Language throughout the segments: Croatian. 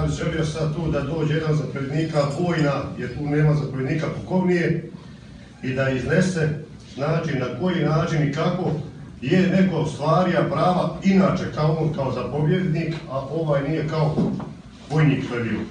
bi želio sad tu da dođe jedan zapovjednika vojna, jer tu nema zapovjednika pukovnije, i da iznese znači na koji način i kako je neko stvarija prava inače kao on kao zapovjednik, a ovaj nije kao vojnik što je bilo.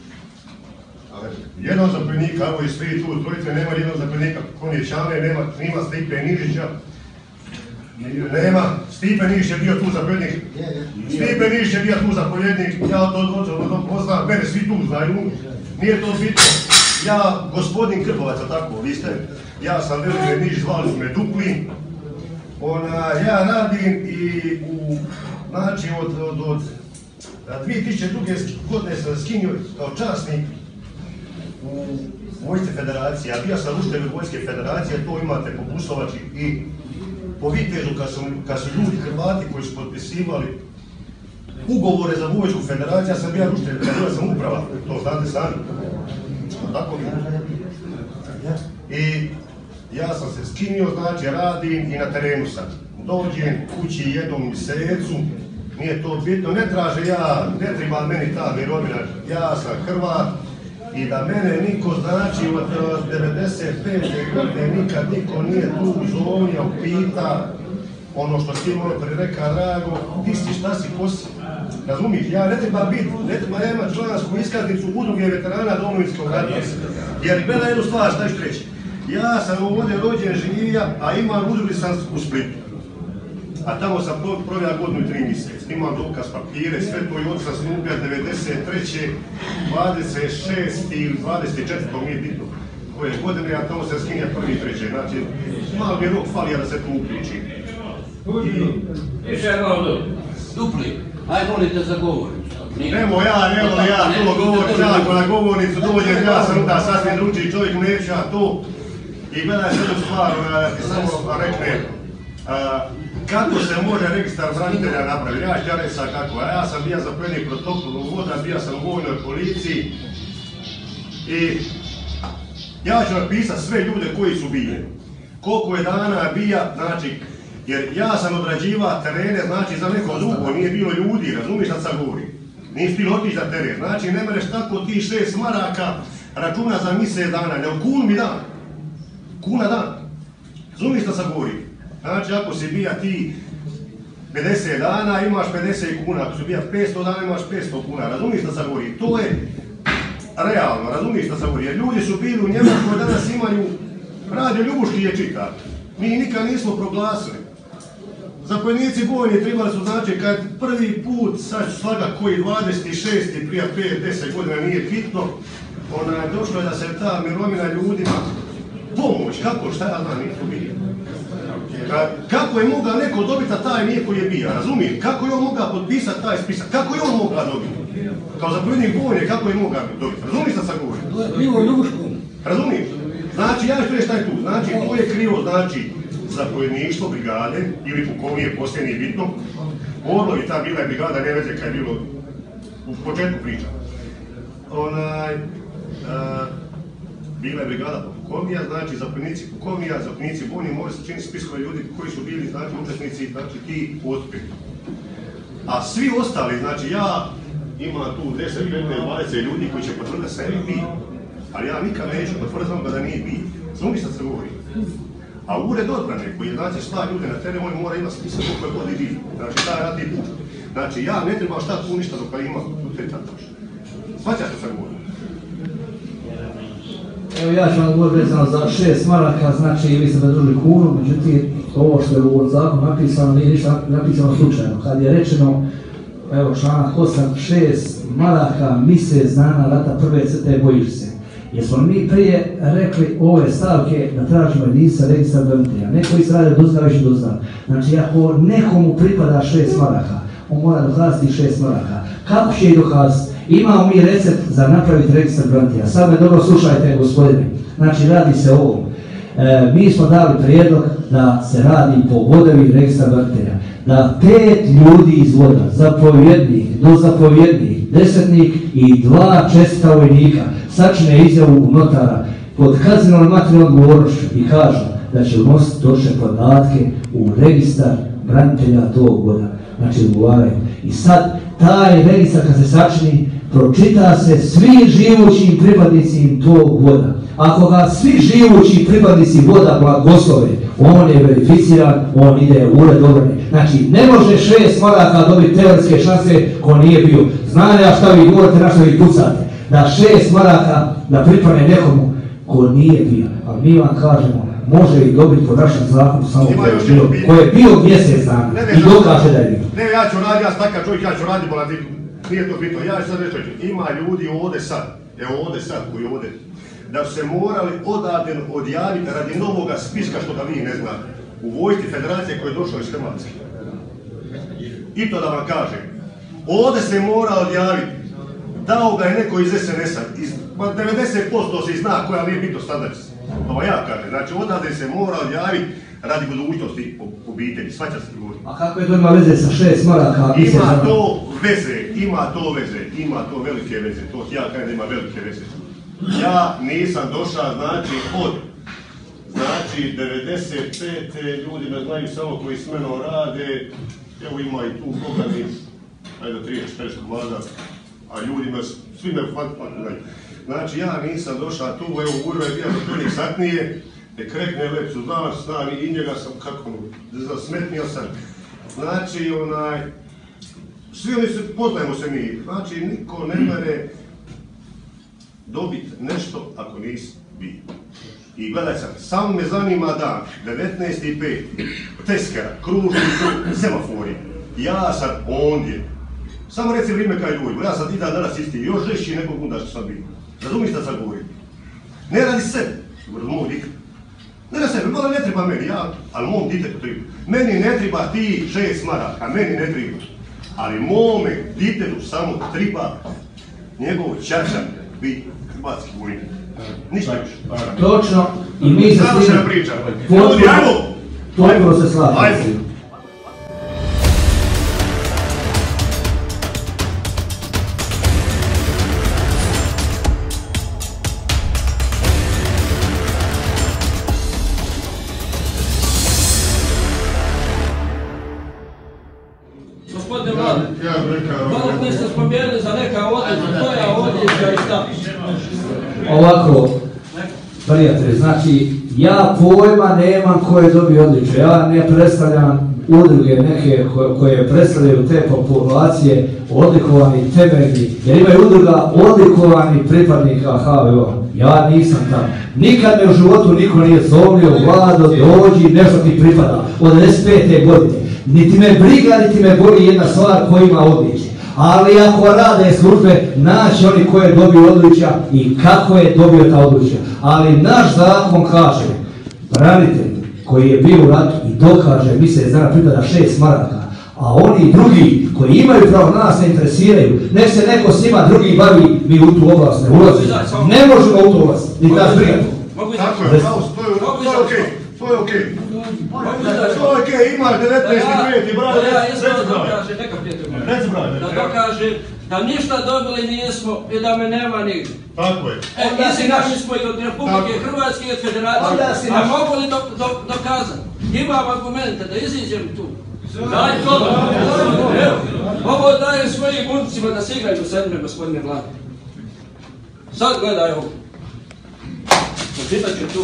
Jedan zapovjednika, evo i svi tu trojice, nema jednog zapovjednika pukovnije Čane, nema Stipe Nižića. Nema, Stipe Nižić je bio tu zapovjednik. Stipe Nižić je bio tu zapovjednik, ja to poznam, mene svi tu znaju, nije to bitno. Ja, gospodin Krpovac, tako, vi ste, ja sam Velimir Nižić, zvali su me Dupli. Ja radim i znači od 2002. godine sam skinio kao časnik u Vojske federacije, a bio sam učitelj Vojske federacije, to imate po Busovači i po Vitezu kad su ljudi Hrvati koji su potpisivali ugovore za Vojsku federaciju, ja sam bio učitelj, bio sam uprava, to znate sami. Tako mi. I ja sam se skinio, znači radim i na terenu sam. Dođem kući jednom mjesecu, nije to bitno, ne traže ja, ne treba meni ta mirovina, ja sam Hrvat i da mene niko znači od 95. godine nikad niko nije tu zovnio, pita ono što ti malo prereka Drago, ti si šta si posi, razumiješ, ja ne treba biti, ne treba imati člansku iskaznicu udruge veterana Domovinskog rata, jer gleda jednu stvar, šta ću reći, ja sam ovdje rođen živija, a imam udrugi sam u Splitu. A tamo sam proveo godinu i 3 mjeseca. Imam dokaz papire, sve to i oca sam ubija 93. 26. ili 24. nije bitno koje godine, a tamo se skinja 1.3. Znači, malo mi je rok falija da se tu uključi. Više je malo Dupli, aj molite za govornicu. Nemo ja to govorim, ako na govornicu dođem, ja sam da sasvim drugčiji čovjek, neću ja to. I gledaj jednu stvar, ti samo rekne, kako se može registar branitelja napraviti? Ja ću ja reći sad kako, a ja sam bio zapovjednik protokolu voda, bio sam u vojnoj policiji i ja ću napisati sve ljude koji su bili. Koliko je dana bija, znači, jer ja sam odrađivao terene, znači za neko drugo, nije bilo ljudi, razumiješ šta sam govorim? Nisi bilo otići za teren, znači ne mereš tako ti 6 maraka računa za mjesec dana, nego kunu mi dan. Kuna dan. Razumiješ šta sam govorim? Znači ako si bija ti 50 dana imaš 50 kuna, ako si bija 500 dana imaš 500 kuna, razumiješ šta sam govorim? To je realno, razumiješ šta sam govorim? Jer ljudi su bili u Njemačkoj, danas imaju radio Ljubuški je čita. Mi nikad nismo proglasili. Zapovjednici bojni trebali su znači kad prvi put, sad ću slaga koji 26. prije 5-10 godina nije bitno, došlo je da se ta mirovina ljudima pomoć, kako, šta ja znam, nije to bio. Kako je mogao neko dobiti, a taj nije koji je bio, razumiješ? Kako je on mogao potpisati taj spisak, kako je on mogao dobiti? Kao zapovjednik bojne, kako je mogao dobiti, razumiješ šta sam govorio? Razumiješ? Znači, ja ću reći šta je tu, znači, to je krivo, znači, zapovjedništvo brigade ili pukovnije, poslije nije bitno. Orlovi, ta bila je brigada, ne veze kad je bilo u početku priča. Bila je brigada pukovnija, znači zapovjednici pukovnija, zapovjednici bojni, moraju se činiti spiskove ljudi koji su bili, znači, učesnici, znači, ti otpili. A svi ostali, znači, ja imam tu 10, 15, 20 ljudi koji će potvrditi da sam bio. Ali ja nikad neću potvrditi da nije bio. Znamo šta se govori. A ured odbrane koji je znači sla ljude na teren, on mora imati spisak koliko je god i bio. Znači, taj rad je put. Znači, ja ne trebam šta tu ništa dok imam tu te tatoš. Svaća što sam govorio. Evo ja ću vam govoriti vezano za 6 maraka, znači vi ste zadružili kunu, međutim ovo što je u ovom zakonu napisano nije ništa napisano slučajno. Kad je rečeno, evo članak 8, 6 maraka mjesec dana rata prve crte bojiš se. Jer smo mi prije rekli ove stavke da tražimo jedinstven registar branitelja. Neko iz rade doznao već doznao. Znači ako nekomu pripada 6 maraka, on mora dokazati 6 maraka. Kako će ih dokazati? Imamo mi recept za napraviti registar branitelja. Sad me dobro slušajte, gospodine. Znači radi se o ovom. Mi smo dali prijedlog da se radi po vodovi registar branitelja. Da 5 ljudi iz voda, zapovjednik, dozapovjednik, desetnik i 2 čestita vojnika sačine izjavu notara pod kaznenom materijalnom odgovornošću i kažu da će unositi točne podatke u registar branitelja tog voda. Znači odgovaraju. I sad taj registar kad se sačini pročita se svi živući pripadnici tog voda. Ako ga svi živući pripadnici voda blagoslove, on je verificiran, on ide u ured obrane. Znači, ne može 6 maraka dobiti teoretske šanse ko nije bio. Znam ja šta vi govorite, na šta vi pucate. Da 6 maraka da pripadne nekomu ko nije bio. Ali mi vam kažemo, može i dobiti po našem zakonu samo ko je bio mjesec dana i dokaže da je bio. Ne, ja ću raditi, ja sam takav čovjek, ja ću raditi boladiku. Nije to bitno, ja ću sad reći, ima ljudi ovdje sad, evo ovdje sad koji ovdje, da su se morali odavde odjaviti radi novoga spiska što da vi ne znate. U vojsci federacije koji je došao iz Hrvatske. I to da vam kažem. Ovdje se mora odjaviti. Dao ga je neko iz SNS-a. 90% se zna koja nije bitno standard. To ja kažem. Znači odavde se mora odjaviti radi budućnosti obitelji. Svaća se govori. A kako je to ima veze sa 6 maraka? Ima to veze, ima to velike veze. To ja kažem da ima velike veze. Ja nisam došao, znači 95. ljudi me znaju samo koji s menom rade, evo ima i tu Bogani, ajde 30-40 vlada, a ljudima, svi me znaju. Znači ja nisam došao tu, evo Urva je bio do satnije, krekne lepcu, znam i njega sam, kako, zasmetnio sam. Znači svi oni se, poznajemo se mi, znači niko ne mere dobiti nešto ako nisi bio. I gledaj sad, samo me zanima dan, 19.5. Teskera, kružni semafori. Ja sad ondje. Samo reci vrijeme kaj govorim, ja sad i danas isti, još žešći nekog onda što sam bio. Razumiješ šta sad govorim? Ne radi sebe, radi mog djeteta. Ne radi sebe, malo ne treba meni, ali mom djetetu treba. Meni ne treba ti 6 maraka, meni ne treba. Ali mome djetetu samo treba njegov čačan biti hrvatski vojnik. Ništa više. Točno, i mi se s tim potpuno se slažemo. Gospodine Vlade, malo koji ste spomenuli za neka odličja, koja odličja i šta? Ovako, prijatelji, znači ja pojma nemam ko je dobio odličje, ja ne predstavljam udruge neke koje predstavljaju te populacije odlikovani temeljni, jer imaju udruga odlikovani pripadnika HVO. Ja nisam tamo. Nikad me u životu niko nije zovnio, Vlado, dođi, nešto ti pripada od 95. godine. Niti me briga, niti me boli jedna stvar koja ima odličje. Ali ako rade službe, naći oni ko je dobio odličja i kako je dobio ta odličja. Ali naš zakon kaže, branitelj koji je bio u ratu i dokaže, misle da pripada 6 maraka, a oni drugi koji imaju pravo nas ne interesiraju, nek se neko s njima drugi bavi, mi u tu oblast ne ulazimo. Ne možemo u tu oblast, ni nas briga. Tako je, to je okej. To je okej. To je okej, ima 19.5. i bravo, reci bravo. Da dokaže da ništa dobili nismo i da me nema nigdje. Tako je. Izašli smo i od Republike Hrvatske i od Federacije, a mogu li dokazati? Imam argumente da iziđem tu. Daj to! Ovo dajem svojim unucima da se igraju sa mnom, gospodine Vlade. Sad gledaj ovo. Pročitat ću tu.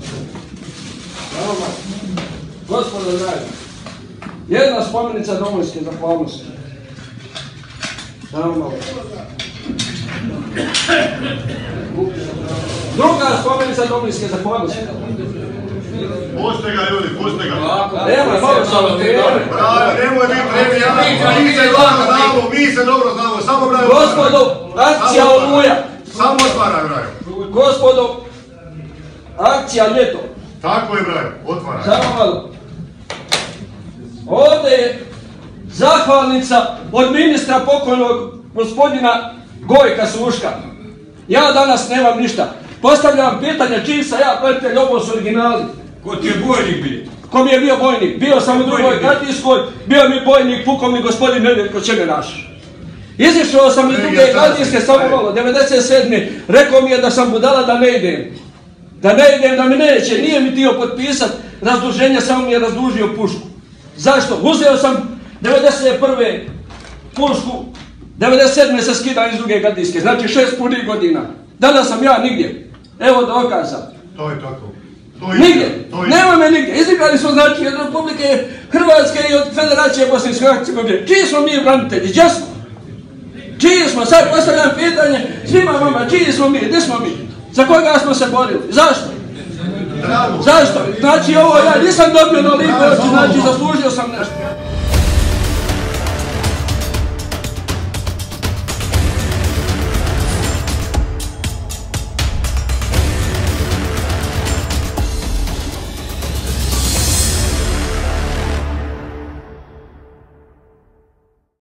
Gospodo dragi, jedna spomenica domovinske zahvalnosti. Druga spomenica domovinske zahvalnosti. Puste ga ljudi, puste ga. Nemoj, malo samo tebe. Bravo, nemoj biti trebi, mi se dobro znamo, samo bravo. Gospodo, akcija Oluja. Samo otvaraj, bravo. Gospodo, akcija Ljeto. Tako je, bravo, otvaraj. Samo malo. Ovdje je zahvalnica od ministra pokojnog gospodina Gojka Suška. Ja danas nemam ništa. Postavljam pitanje čiji sam ja prijatelj, ovo su originali. Ko ti je bojnik bio? Ko mi je bio bojnik? Bio sam u drugoj gardijskoj, bio mi bojnik pukovnik gospodin Nedjeljko Čemenaš. Izišao sam iz druge gardijske samo malo, 97. Rekao mi je da sam budala da ne idem. Da ne idem, da mi neće, nije mi htio potpisat razduženje, samo mi je razdužio pušku. Zašto? Uzeo sam 91. pušku 97. se skidam iz druge gardijske, znači 6 punih godina. Danas sam ja nigdje. Evo dokaza. To je tako. Nigdje. Nema me nigdje. Izigrali smo znači od Republike Hrvatske i od Federacije Bosne i Hercegovine. Čiji smo mi branitelji? Gdje smo? Čiji smo? Sad postavljam pitanje svima vama. Čiji smo mi? Gdje smo mi? Za koga smo se borili? Zašto? Zašto? Znači ovo ja nisam dobio na lipo, znači zaslužio sam nešto.